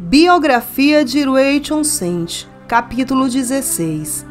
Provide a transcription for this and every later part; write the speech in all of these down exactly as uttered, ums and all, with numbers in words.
Biografia de Rachel Sent, capítulo dezesseis.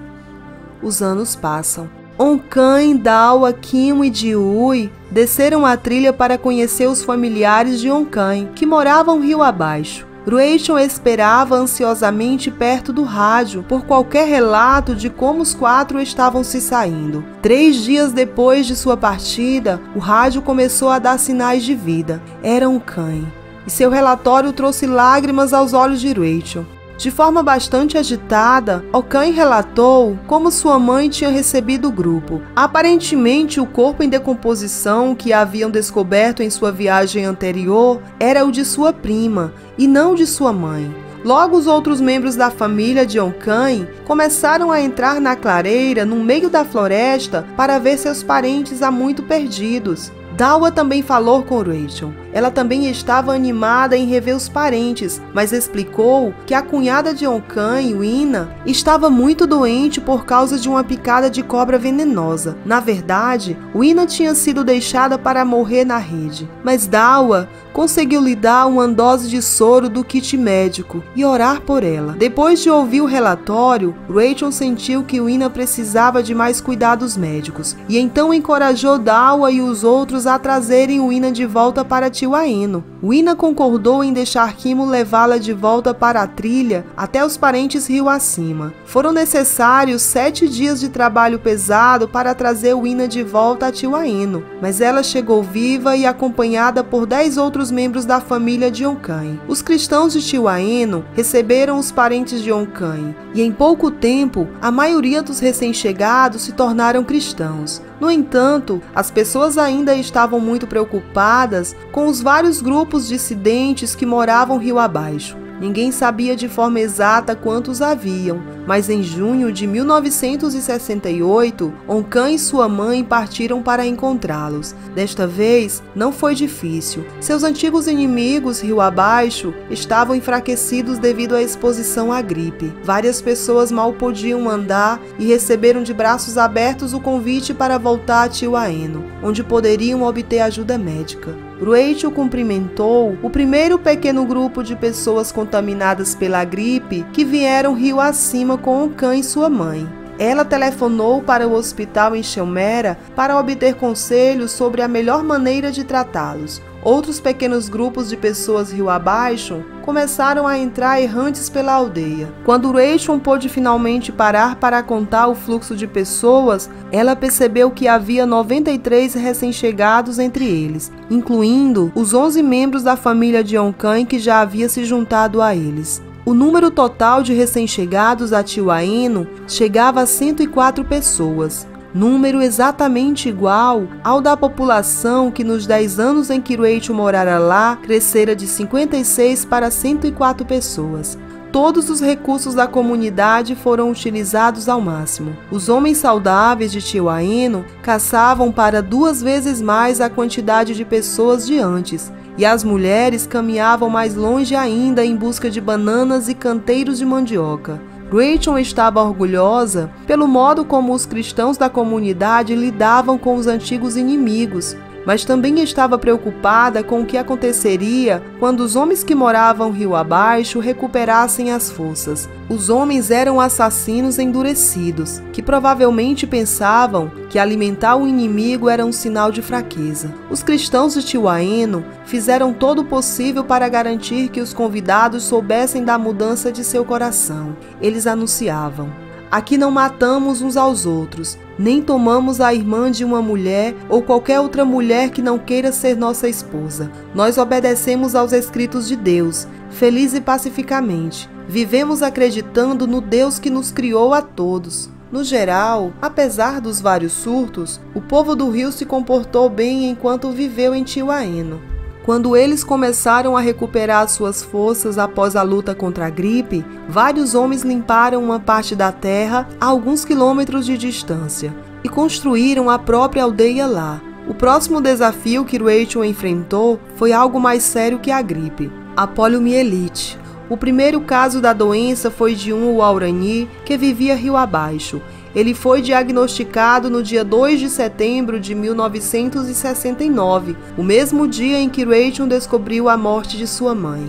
Os anos passam. Onkan, Dawa, Kim e Jiui desceram a trilha para conhecer os familiares de Onkan, que moravam rio abaixo. Rachel esperava ansiosamente perto do rádio por qualquer relato de como os quatro estavam se saindo. Três dias depois de sua partida, o rádio começou a dar sinais de vida. Era Onkan, e seu relatório trouxe lágrimas aos olhos de Rachel. De forma bastante agitada, Onkan relatou como sua mãe tinha recebido o grupo. Aparentemente, o corpo em decomposição que haviam descoberto em sua viagem anterior era o de sua prima e não de sua mãe. Logo, os outros membros da família de Onkan começaram a entrar na clareira no meio da floresta para ver seus parentes há muito perdidos. Dawa também falou com Rachel. Ela também estava animada em rever os parentes, mas explicou que a cunhada de Onkan, Wina, estava muito doente por causa de uma picada de cobra venenosa. Na verdade, Wina tinha sido deixada para morrer na rede, mas Dawa conseguiu lhe dar uma dose de soro do kit médico e orar por ela. Depois de ouvir o relatório, Rachel sentiu que Wina precisava de mais cuidados médicos e então encorajou Dawa e os outros a trazerem Wina de volta para Tiwaeno. Wina concordou em deixar Kimo levá-la de volta para a trilha até os parentes rio acima. Foram necessários sete dias de trabalho pesado para trazer Wina de volta a Tiwaeno, mas ela chegou viva e acompanhada por dez outros membros da família de Onkan. Os cristãos de Tiwaeno receberam os parentes de Onkan e em pouco tempo a maioria dos recém-chegados se tornaram cristãos. No entanto, as pessoas ainda estavam muito preocupadas com os vários grupos dissidentes que moravam rio abaixo. Ninguém sabia de forma exata quantos haviam, mas em junho de mil novecentos e sessenta e oito, Onkan e sua mãe partiram para encontrá-los. Desta vez, não foi difícil. Seus antigos inimigos, rio abaixo, estavam enfraquecidos devido à exposição à gripe. Várias pessoas mal podiam andar e receberam de braços abertos o convite para voltar a Tiwaeno, onde poderiam obter ajuda médica. Rachel cumprimentou o primeiro pequeno grupo de pessoas contaminadas pela gripe que vieram rio acima com Onkan e sua mãe. Ela telefonou para o hospital em Shelmera para obter conselhos sobre a melhor maneira de tratá-los. Outros pequenos grupos de pessoas rio abaixo começaram a entrar errantes pela aldeia. Quando Rachel pôde finalmente parar para contar o fluxo de pessoas, ela percebeu que havia noventa e três recém-chegados entre eles, incluindo os onze membros da família de Onkan que já havia se juntado a eles. O número total de recém-chegados a Tiwaeno chegava a cento e quatro pessoas. Número exatamente igual ao da população que nos dez anos em que Rachel morara lá, crescera de cinquenta e seis para cento e quatro pessoas. Todos os recursos da comunidade foram utilizados ao máximo. Os homens saudáveis de Tiwaeno caçavam para duas vezes mais a quantidade de pessoas de antes, e as mulheres caminhavam mais longe ainda em busca de bananas e canteiros de mandioca. Rachel estava orgulhosa pelo modo como os cristãos da comunidade lidavam com os antigos inimigos, mas também estava preocupada com o que aconteceria quando os homens que moravam rio abaixo recuperassem as forças. Os homens eram assassinos endurecidos, que provavelmente pensavam que alimentar o inimigo era um sinal de fraqueza. Os cristãos de Tiwaeno fizeram todo o possível para garantir que os convidados soubessem da mudança de seu coração. Eles anunciavam: aqui não matamos uns aos outros, nem tomamos a irmã de uma mulher ou qualquer outra mulher que não queira ser nossa esposa. Nós obedecemos aos escritos de Deus, feliz e pacificamente. Vivemos acreditando no Deus que nos criou a todos. No geral, apesar dos vários surtos, o povo do rio se comportou bem enquanto viveu em Tiwaeno. Quando eles começaram a recuperar suas forças após a luta contra a gripe, vários homens limparam uma parte da terra a alguns quilômetros de distância e construíram a própria aldeia lá. O próximo desafio que Rachel enfrentou foi algo mais sério que a gripe: a poliomielite. O primeiro caso da doença foi de um Guarani que vivia rio abaixo. Ele foi diagnosticado no dia dois de setembro de mil novecentos e sessenta e nove, o mesmo dia em que Rachel descobriu a morte de sua mãe.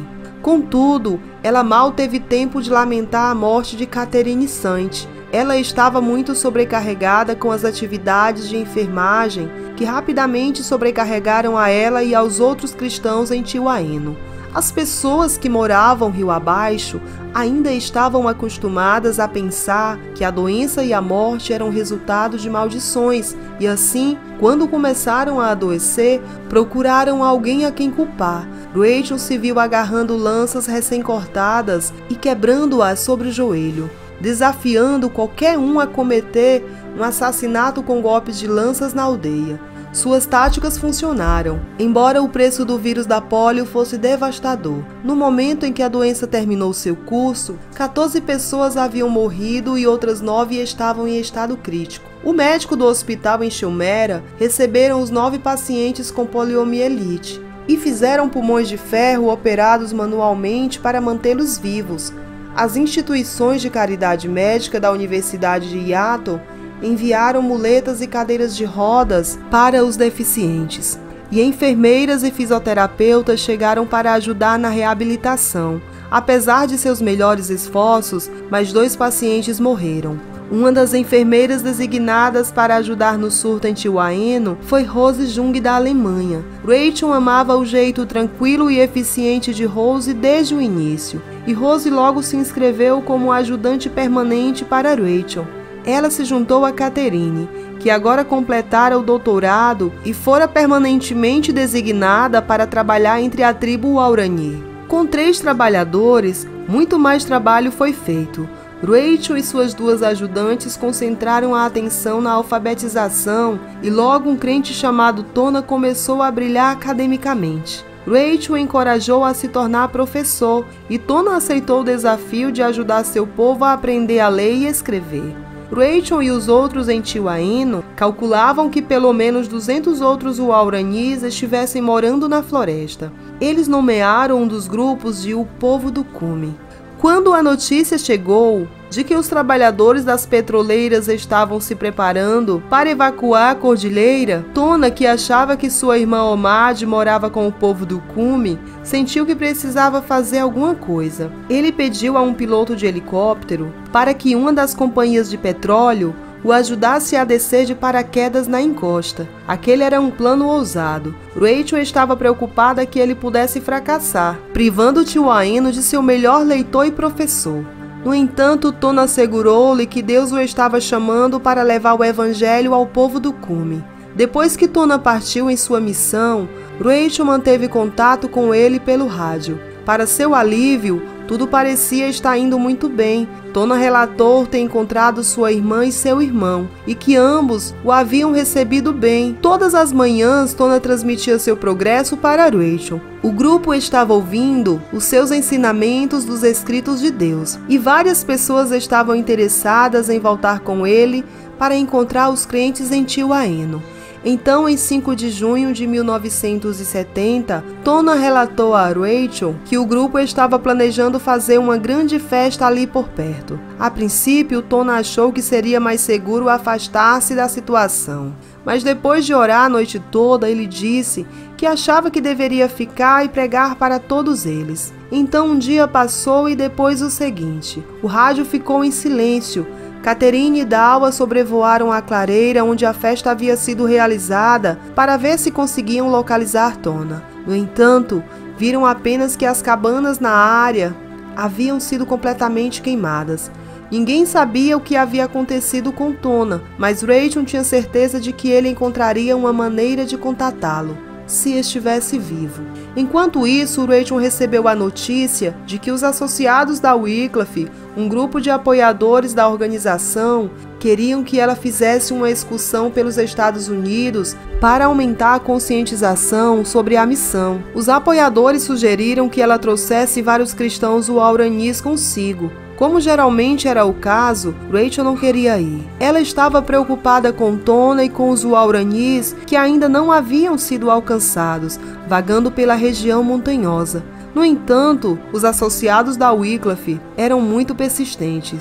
Contudo, ela mal teve tempo de lamentar a morte de Catherine Sant. Ela estava muito sobrecarregada com as atividades de enfermagem que rapidamente sobrecarregaram a ela e aos outros cristãos em Tiwaeno. As pessoas que moravam rio abaixo ainda estavam acostumadas a pensar que a doença e a morte eram resultado de maldições e assim, quando começaram a adoecer, procuraram alguém a quem culpar. Rachel se viu agarrando lanças recém-cortadas e quebrando-as sobre o joelho, desafiando qualquer um a cometer um assassinato com golpes de lanças na aldeia. Suas táticas funcionaram, embora o preço do vírus da polio fosse devastador. No momento em que a doença terminou seu curso, quatorze pessoas haviam morrido e outras nove estavam em estado crítico. O médico do hospital em Chilmera receberam os nove pacientes com poliomielite e fizeram pulmões de ferro operados manualmente para mantê-los vivos. As instituições de caridade médica da Universidade de Seattle enviaram muletas e cadeiras de rodas para os deficientes, e enfermeiras e fisioterapeutas chegaram para ajudar na reabilitação. Apesar de seus melhores esforços, mais dois pacientes morreram. Uma das enfermeiras designadas para ajudar no surto em Tiwaeno foi Rose Jung, da Alemanha. Rachel amava o jeito tranquilo e eficiente de Rose desde o início, e Rose logo se inscreveu como ajudante permanente para Rachel. Ela se juntou a Catherine, que agora completara o doutorado e fora permanentemente designada para trabalhar entre a tribo Waorani. Com três trabalhadores, muito mais trabalho foi feito. Rachel e suas duas ajudantes concentraram a atenção na alfabetização e logo um crente chamado Tona começou a brilhar academicamente. Rachel encorajou a se tornar professor e Tona aceitou o desafio de ajudar seu povo a aprender a ler e escrever. Rachel e os outros em Tiwaeno calculavam que pelo menos duzentos outros Waoranis estivessem morando na floresta. Eles nomearam um dos grupos de o Povo do Cume. Quando a notícia chegou de que os trabalhadores das petroleiras estavam se preparando para evacuar a cordilheira, Tona, que achava que sua irmã Omad morava com o povo do Cume, sentiu que precisava fazer alguma coisa. Ele pediu a um piloto de helicóptero para que uma das companhias de petróleo o ajudasse a descer de paraquedas na encosta. Aquele era um plano ousado. Rachel estava preocupada que ele pudesse fracassar, privando Tiwaeno de seu melhor leitor e professor. No entanto, Tona assegurou-lhe que Deus o estava chamando para levar o evangelho ao povo do Cume. Depois que Tona partiu em sua missão, Rachel manteve contato com ele pelo rádio. Para seu alívio, tudo parecia estar indo muito bem. Tona relatou ter encontrado sua irmã e seu irmão, e que ambos o haviam recebido bem. Todas as manhãs, Tona transmitia seu progresso para Rachel. O grupo estava ouvindo os seus ensinamentos dos escritos de Deus, e várias pessoas estavam interessadas em voltar com ele para encontrar os crentes em Tiwaeno. Então, em cinco de junho de mil novecentos e setenta, Tona relatou a Rachel que o grupo estava planejando fazer uma grande festa ali por perto. A princípio, Tona achou que seria mais seguro afastar-se da situação. Mas depois de orar a noite toda, ele disse que achava que deveria ficar e pregar para todos eles. Então um dia passou e depois o seguinte. O rádio ficou em silêncio. Catherine e Dawa sobrevoaram a clareira onde a festa havia sido realizada para ver se conseguiam localizar Tona. No entanto, viram apenas que as cabanas na área haviam sido completamente queimadas. Ninguém sabia o que havia acontecido com Tona, mas Rachel tinha certeza de que ele encontraria uma maneira de contatá-lo, se estivesse vivo. Enquanto isso, Rachel recebeu a notícia de que os associados da Wycliffe, um grupo de apoiadores da organização, queriam que ela fizesse uma excursão pelos Estados Unidos para aumentar a conscientização sobre a missão. Os apoiadores sugeriram que ela trouxesse vários cristãos Waoranis consigo. Como geralmente era o caso, Rachel não queria ir. Ela estava preocupada com Tona e com os Waoranis que ainda não haviam sido alcançados, vagando pela região montanhosa. No entanto, os associados da Wycliffe eram muito persistentes.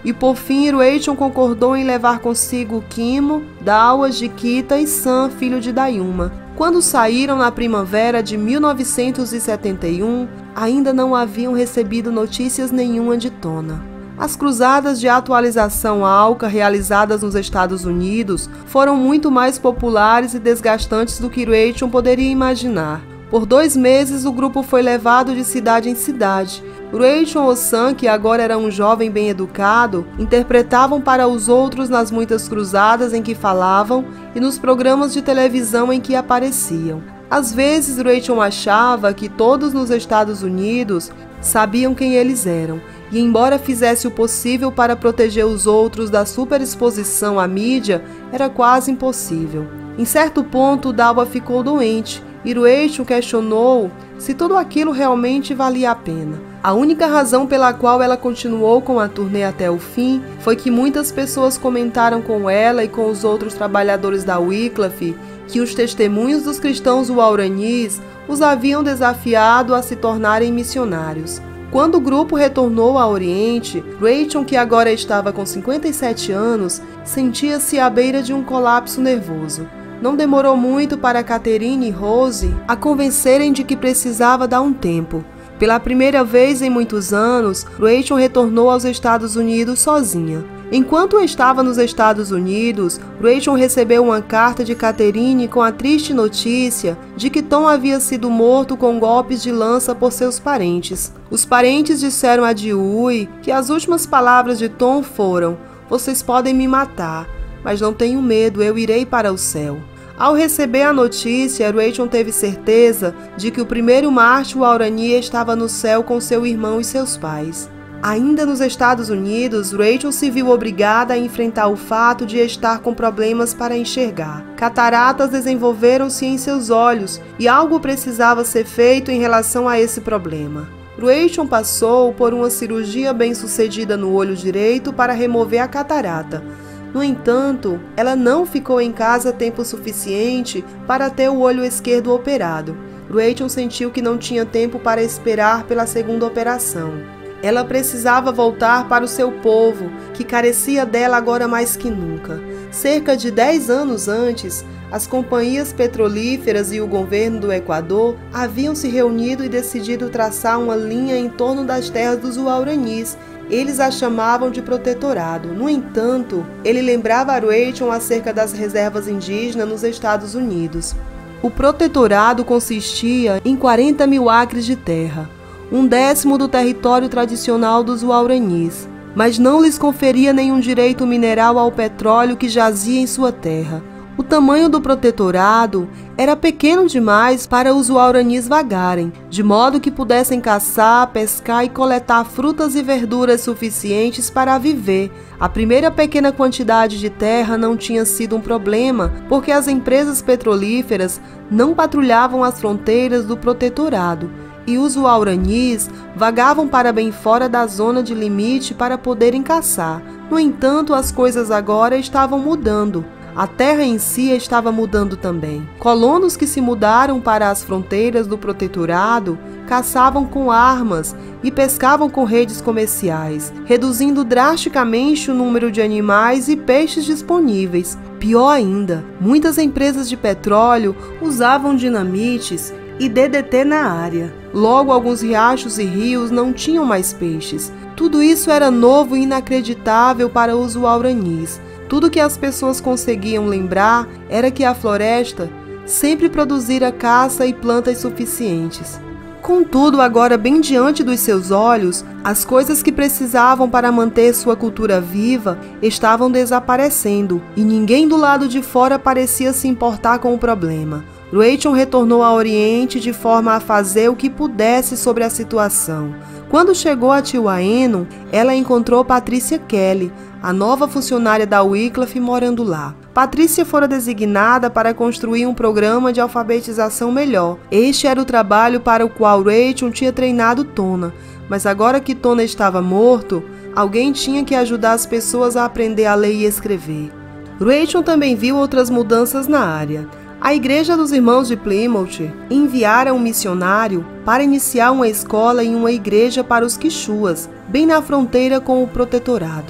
e por fim Rachel concordou em levar consigo Kimo, Dawa, Jikita e Sam, filho de Dayuma. Quando saíram na primavera de mil novecentos e setenta e um, ainda não haviam recebido notícias nenhuma de Tona. As cruzadas de atualização Alca realizadas nos Estados Unidos foram muito mais populares e desgastantes do que Rachel poderia imaginar. Por dois meses, o grupo foi levado de cidade em cidade. Rachel e Sam, que agora era um jovem bem educado, interpretavam para os outros nas muitas cruzadas em que falavam e nos programas de televisão em que apareciam. Às vezes, Rachel achava que todos nos Estados Unidos sabiam quem eles eram, e embora fizesse o possível para proteger os outros da superexposição à mídia, era quase impossível. Em certo ponto, Dawa ficou doente, e Rachel questionou se tudo aquilo realmente valia a pena. A única razão pela qual ela continuou com a turnê até o fim foi que muitas pessoas comentaram com ela e com os outros trabalhadores da Wycliffe que os testemunhos dos cristãos guaranis os haviam desafiado a se tornarem missionários. Quando o grupo retornou ao Oriente, Rachel, que agora estava com cinquenta e sete anos, sentia-se à beira de um colapso nervoso. Não demorou muito para Catherine e Rose a convencerem de que precisava dar um tempo. Pela primeira vez em muitos anos, Rachel retornou aos Estados Unidos sozinha. Enquanto estava nos Estados Unidos, Rachel recebeu uma carta de Catherine com a triste notícia de que Tom havia sido morto com golpes de lança por seus parentes. Os parentes disseram a Dewey que as últimas palavras de Tom foram: "Vocês podem me matar, mas não tenham medo, eu irei para o céu." Ao receber a notícia, Rachel teve certeza de que o primeiro mártir guarani estava no céu com seu irmão e seus pais. Ainda nos Estados Unidos, Rachel se viu obrigada a enfrentar o fato de estar com problemas para enxergar. Cataratas desenvolveram-se em seus olhos e algo precisava ser feito em relação a esse problema. Rachel passou por uma cirurgia bem-sucedida no olho direito para remover a catarata. No entanto, ela não ficou em casa tempo suficiente para ter o olho esquerdo operado. Rachel sentiu que não tinha tempo para esperar pela segunda operação. Ela precisava voltar para o seu povo, que carecia dela agora mais que nunca. Cerca de dez anos antes, as companhias petrolíferas e o governo do Equador haviam se reunido e decidido traçar uma linha em torno das terras dos guaranis. Eles a chamavam de protetorado. No entanto, ele lembrava a Rachel acerca das reservas indígenas nos Estados Unidos. O protetorado consistia em quarenta mil acres de terra, um décimo do território tradicional dos guaranis, mas não lhes conferia nenhum direito mineral ao petróleo que jazia em sua terra. O tamanho do protetorado era pequeno demais para os guaranis vagarem, de modo que pudessem caçar, pescar e coletar frutas e verduras suficientes para viver. A primeira pequena quantidade de terra não tinha sido um problema, porque as empresas petrolíferas não patrulhavam as fronteiras do protetorado, e os guaranis vagavam para bem fora da zona de limite para poderem caçar. No entanto, as coisas agora estavam mudando. A terra em si estava mudando também. Colonos que se mudaram para as fronteiras do protetorado caçavam com armas e pescavam com redes comerciais, reduzindo drasticamente o número de animais e peixes disponíveis. Pior ainda, muitas empresas de petróleo usavam dinamites e D D T na área. Logo, alguns riachos e rios não tinham mais peixes. Tudo isso era novo e inacreditável para os guaranis. Tudo que as pessoas conseguiam lembrar era que a floresta sempre produzira caça e plantas suficientes. Contudo, agora bem diante dos seus olhos, as coisas que precisavam para manter sua cultura viva estavam desaparecendo, e ninguém do lado de fora parecia se importar com o problema. Rachel retornou ao Oriente de forma a fazer o que pudesse sobre a situação. Quando chegou a Tiwaenu, ela encontrou Patrícia Kelly, a nova funcionária da Wycliffe, morando lá. Patrícia fora designada para construir um programa de alfabetização melhor. Este era o trabalho para o qual Rachel tinha treinado Tona, mas agora que Tona estava morto, alguém tinha que ajudar as pessoas a aprender a ler e escrever. Rachel também viu outras mudanças na área. A Igreja dos Irmãos de Plymouth enviara um missionário para iniciar uma escola em uma igreja para os quichuas, bem na fronteira com o protetorado.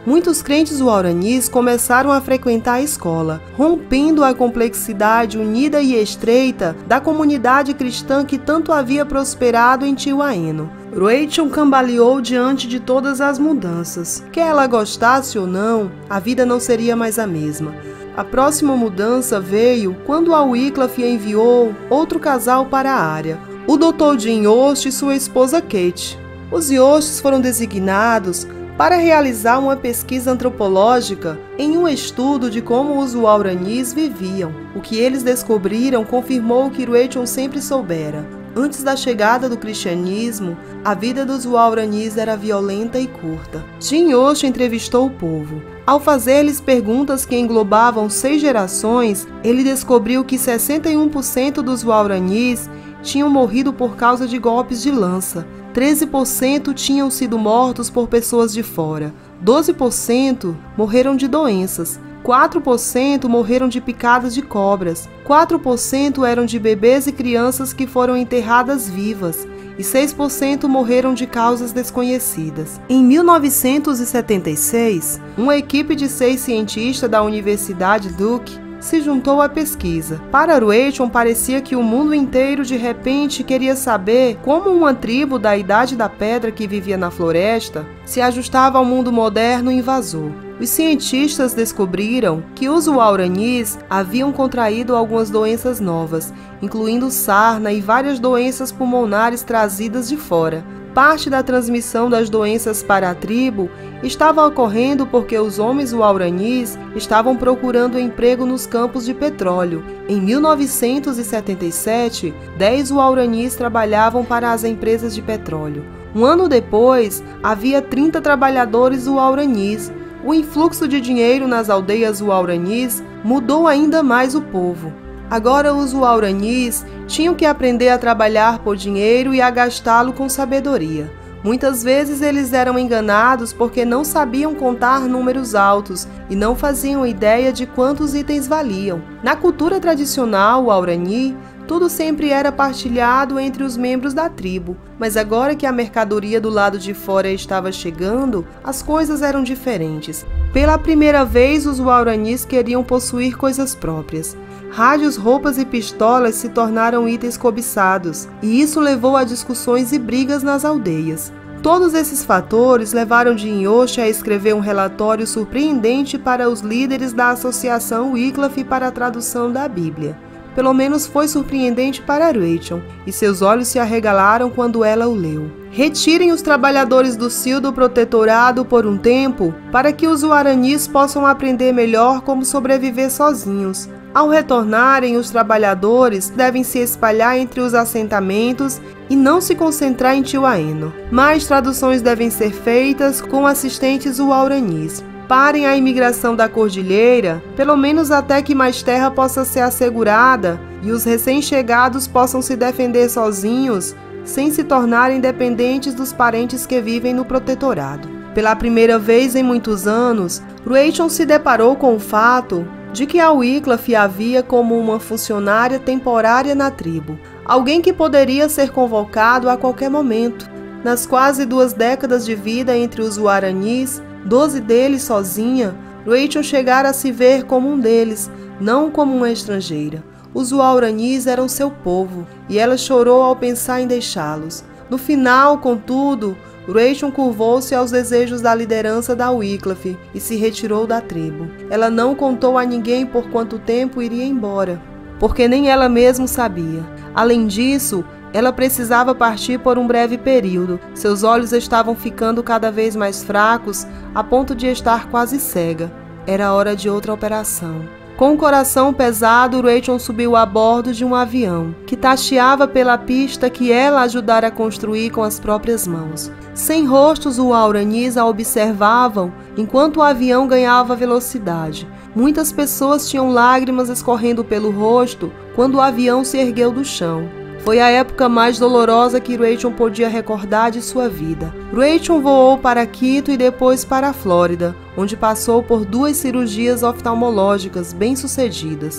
muitos crentes guaranis começaram a frequentar a escola, rompendo a complexidade unida e estreita da comunidade cristã que tanto havia prosperado em Tiwaeno. Rachel cambaleou diante de todas as mudanças. Quer ela gostasse ou não, a vida não seria mais a mesma. A próxima mudança veio quando a Wycliffe enviou outro casal para a área, o doutor Jim Yost e sua esposa Kate. Os Yosts foram designados para realizar uma pesquisa antropológica em um estudo de como os guaranis viviam. O que eles descobriram confirmou o que Rachel sempre soubera. Antes da chegada do cristianismo, a vida dos guaranis era violenta e curta. Jim Yost entrevistou o povo. Ao fazer-lhes perguntas que englobavam seis gerações, ele descobriu que sessenta e um por cento dos guaranis tinham morrido por causa de golpes de lança, treze por cento tinham sido mortos por pessoas de fora, doze por cento morreram de doenças, quatro por cento morreram de picadas de cobras, quatro por cento eram de bebês e crianças que foram enterradas vivas, e seis por cento morreram de causas desconhecidas. Em mil novecentos e setenta e seis, uma equipe de seis cientistas da Universidade Duke se juntou à pesquisa. Para Rachel, parecia que o mundo inteiro de repente queria saber como uma tribo da Idade da Pedra que vivia na floresta se ajustava ao mundo moderno invasor. Os cientistas descobriram que os guaranis haviam contraído algumas doenças novas, incluindo sarna e várias doenças pulmonares trazidas de fora. Parte da transmissão das doenças para a tribo estava ocorrendo porque os homens guaranis estavam procurando emprego nos campos de petróleo. Em mil novecentos e setenta e sete, dez guaranis trabalhavam para as empresas de petróleo. Um ano depois, havia trinta trabalhadores guaranis. O influxo de dinheiro nas aldeias guaranis mudou ainda mais o povo. Agora os guaranis tinham que aprender a trabalhar por dinheiro e a gastá-lo com sabedoria. Muitas vezes eles eram enganados porque não sabiam contar números altos e não faziam ideia de quantos itens valiam. Na cultura tradicional guarani, tudo sempre era partilhado entre os membros da tribo, mas agora que a mercadoria do lado de fora estava chegando, as coisas eram diferentes. Pela primeira vez, os guaranis queriam possuir coisas próprias. Rádios, roupas e pistolas se tornaram itens cobiçados, e isso levou a discussões e brigas nas aldeias. Todos esses fatores levaram Jim Yost a escrever um relatório surpreendente para os líderes da Associação Wycliffe para a tradução da Bíblia. Pelo menos foi surpreendente para Rachel, e seus olhos se arregalaram quando ela o leu. Retirem os trabalhadores do cio do protetorado por um tempo, para que os guaranis possam aprender melhor como sobreviver sozinhos. Ao retornarem, os trabalhadores devem se espalhar entre os assentamentos e não se concentrar em Tiwaeno. Mais traduções devem ser feitas com assistentes guaranis. Parem a imigração da cordilheira, pelo menos até que mais terra possa ser assegurada e os recém-chegados possam se defender sozinhos, sem se tornarem dependentes dos parentes que vivem no protetorado. Pela primeira vez em muitos anos, Rachel se deparou com o fato de que a Wycliffe havia como uma funcionária temporária na tribo, alguém que poderia ser convocado a qualquer momento. Nas quase duas décadas de vida entre os guaranis, doze deles sozinha, Rachel chegara a se ver como um deles, não como uma estrangeira. Os guaranis eram seu povo, e ela chorou ao pensar em deixá-los. No final, contudo, Rachel curvou-se aos desejos da liderança da Wycliffe e se retirou da tribo. Ela não contou a ninguém por quanto tempo iria embora, porque nem ela mesma sabia. Além disso, ela precisava partir por um breve período. Seus olhos estavam ficando cada vez mais fracos, a ponto de estar quase cega. Era hora de outra operação. Com o coração pesado, Rachel subiu a bordo de um avião, que tateava pela pista que ela ajudara a construir com as próprias mãos. Sem rostos, os guaranis a observavam enquanto o avião ganhava velocidade. Muitas pessoas tinham lágrimas escorrendo pelo rosto quando o avião se ergueu do chão. Foi a época mais dolorosa que Rachel podia recordar de sua vida. Rachel voou para Quito e depois para a Flórida, onde passou por duas cirurgias oftalmológicas bem-sucedidas.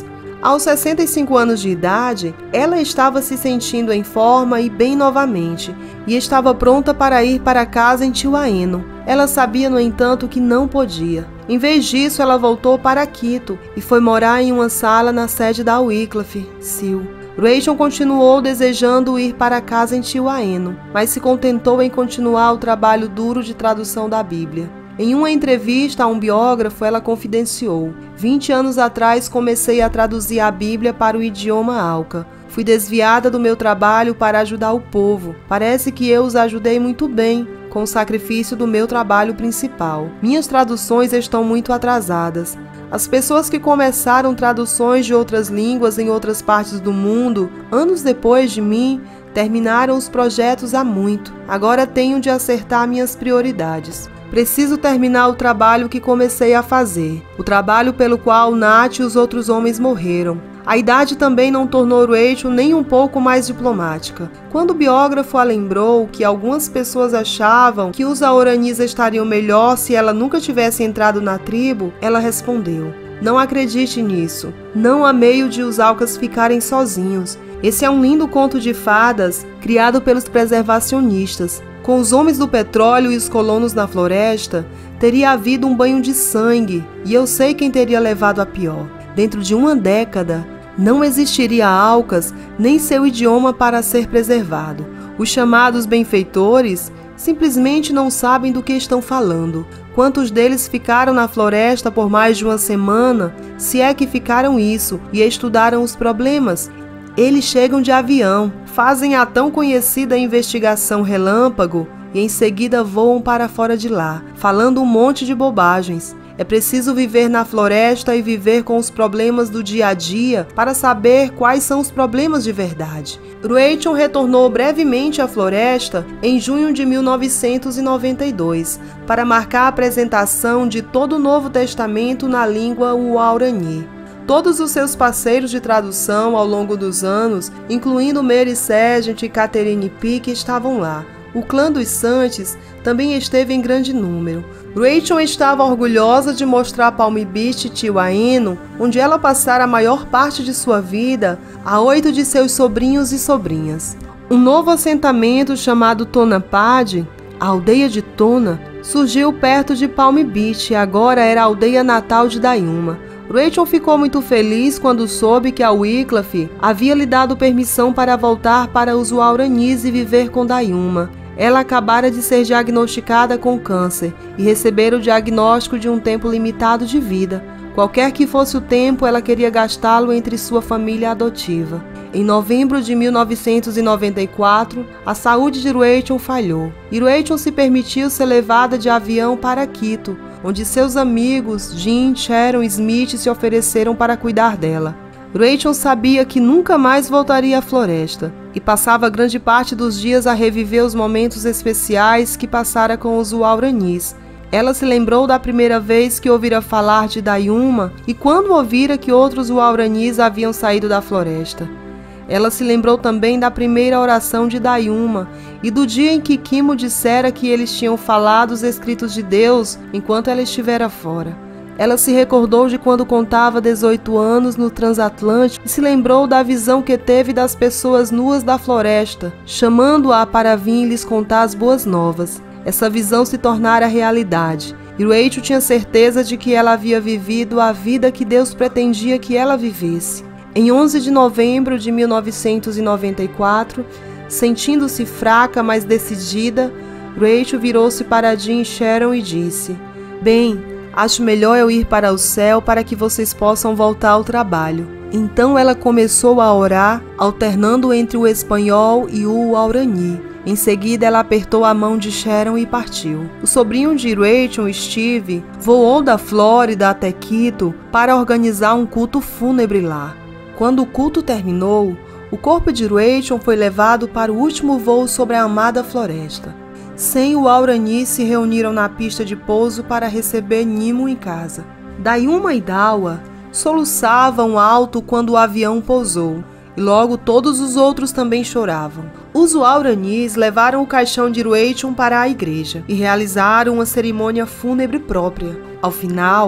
Aos sessenta e cinco anos de idade, ela estava se sentindo em forma e bem novamente, e estava pronta para ir para casa em Tiwaeno. Ela sabia, no entanto, que não podia. Em vez disso, ela voltou para Quito e foi morar em uma sala na sede da Wycliffe, S I L. Rachel continuou desejando ir para casa em Tiwaeno, mas se contentou em continuar o trabalho duro de tradução da Bíblia. Em uma entrevista a um biógrafo, ela confidenciou: vinte anos atrás comecei a traduzir a Bíblia para o idioma Auca. Fui desviada do meu trabalho para ajudar o povo. Parece que eu os ajudei muito bem, com o sacrifício do meu trabalho principal. Minhas traduções estão muito atrasadas. As pessoas que começaram traduções de outras línguas em outras partes do mundo, anos depois de mim, terminaram os projetos há muito. Agora tenho de acertar minhas prioridades. Preciso terminar o trabalho que comecei a fazer, o trabalho pelo qual Nat e os outros homens morreram. A idade também não tornou Rachel nem um pouco mais diplomática. Quando o biógrafo a lembrou que algumas pessoas achavam que os Auranis estariam melhor se ela nunca tivesse entrado na tribo, ela respondeu: não acredite nisso. Não há meio de os Aucas ficarem sozinhos. Esse é um lindo conto de fadas criado pelos preservacionistas. Com os homens do petróleo e os colonos na floresta, teria havido um banho de sangue, e eu sei quem teria levado a pior. Dentro de uma década, não existiria Aucas nem seu idioma para ser preservado. Os chamados benfeitores simplesmente não sabem do que estão falando. Quantos deles ficaram na floresta por mais de uma semana, se é que ficaram isso, e estudaram os problemas? Eles chegam de avião, fazem a tão conhecida investigação relâmpago e em seguida voam para fora de lá, falando um monte de bobagens. É preciso viver na floresta e viver com os problemas do dia a dia para saber quais são os problemas de verdade. Rachel retornou brevemente à floresta em junho de mil novecentos e noventa e dois para marcar a apresentação de todo o Novo Testamento na língua Guarani. Todos os seus parceiros de tradução ao longo dos anos, incluindo Mary Sargent e Catherine Peake, estavam lá. O clã dos Santos também esteve em grande número. Rachel estava orgulhosa de mostrar Palm Beach e Tiwaeno, onde ela passara a maior parte de sua vida, a oito de seus sobrinhos e sobrinhas. Um novo assentamento chamado Tonopah, a aldeia de Tona, surgiu perto de Palm Beach e agora era a aldeia natal de Dayuma. Rachel ficou muito feliz quando soube que a Wycliffe havia lhe dado permissão para voltar para os Guaranis e viver com Dayuma. Ela acabara de ser diagnosticada com câncer e receber o diagnóstico de um tempo limitado de vida. Qualquer que fosse o tempo, ela queria gastá-lo entre sua família adotiva. Em novembro de mil novecentos e noventa e quatro, a saúde de Rachel falhou e Rachel se permitiu ser levada de avião para Quito, onde seus amigos Jim, Sharon e Smith se ofereceram para cuidar dela. Rachel sabia que nunca mais voltaria à floresta e passava grande parte dos dias a reviver os momentos especiais que passara com os Guaranis. Ela se lembrou da primeira vez que ouvira falar de Dayuma e quando ouvira que outros Guaranis haviam saído da floresta. Ela se lembrou também da primeira oração de Dayuma e do dia em que Kimo dissera que eles tinham falado os escritos de Deus enquanto ela estivera fora. Ela se recordou de quando contava dezoito anos no transatlântico e se lembrou da visão que teve das pessoas nuas da floresta, chamando-a para vir lhes contar as boas novas. Essa visão se tornara realidade, e Rachel tinha certeza de que ela havia vivido a vida que Deus pretendia que ela vivesse. Em onze de novembro de mil novecentos e noventa e quatro, sentindo-se fraca, mas decidida, Rachel virou-se para Jim e Sharon e disse: "Bem, acho melhor eu ir para o céu para que vocês possam voltar ao trabalho." Então ela começou a orar, alternando entre o espanhol e o Guarani. Em seguida, ela apertou a mão de Sharon e partiu. O sobrinho de Rachel, Steve, voou da Flórida até Quito para organizar um culto fúnebre lá. Quando o culto terminou, o corpo de Rachel foi levado para o último voo sobre a amada floresta. Cem Guaranis se reuniram na pista de pouso para receber Nimo em casa. Dayuma e Dawa soluçavam alto quando o avião pousou, e logo todos os outros também choravam. Os Guaranis levaram o caixão de Rachel para a igreja e realizaram uma cerimônia fúnebre própria. Ao final,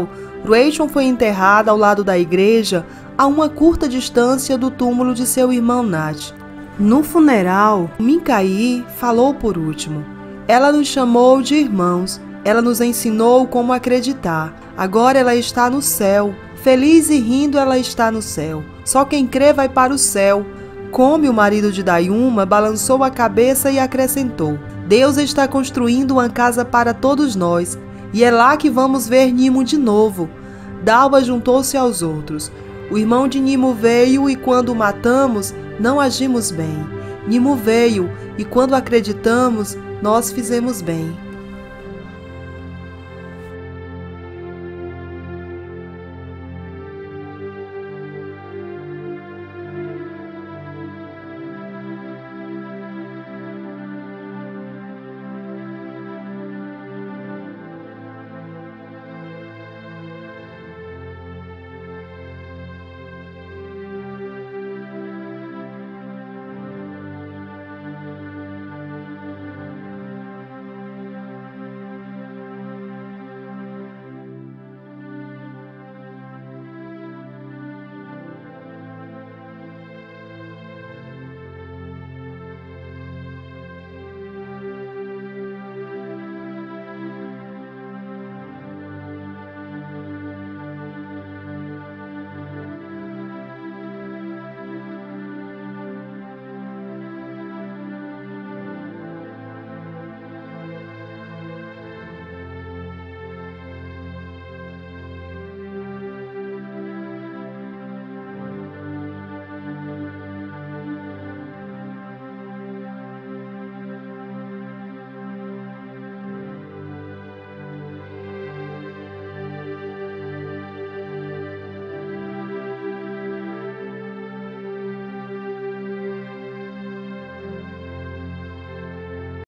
Rachel foi enterrada ao lado da igreja, a uma curta distância do túmulo de seu irmão Nat. No funeral, Mincaí falou por último. Ela nos chamou de irmãos, ela nos ensinou como acreditar. Agora ela está no céu, feliz e rindo ela está no céu. Só quem crê vai para o céu. Come, o marido de Dayuma, balançou a cabeça e acrescentou: Deus está construindo uma casa para todos nós, e é lá que vamos ver Nimo de novo. Dalva juntou-se aos outros. O irmão de Nimo veio e quando o matamos, não agimos bem. Nimo veio e quando acreditamos, nós fizemos bem.